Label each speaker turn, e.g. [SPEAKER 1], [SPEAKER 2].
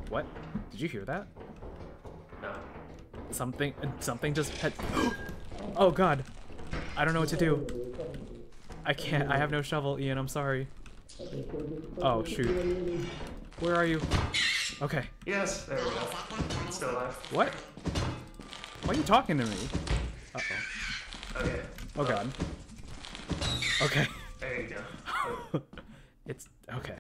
[SPEAKER 1] What? Did you hear that?
[SPEAKER 2] No.
[SPEAKER 1] Something just had... Oh god. I don't know what to do. I can't. I have no shovel, Ian. I'm sorry. Oh, shoot. Where are you? Okay.
[SPEAKER 2] Yes, there we go. Still alive.
[SPEAKER 1] What? Why are you talking to me? Uh-oh.
[SPEAKER 2] Okay.
[SPEAKER 1] Oh god. Okay.
[SPEAKER 2] There you go.
[SPEAKER 1] It's... Okay.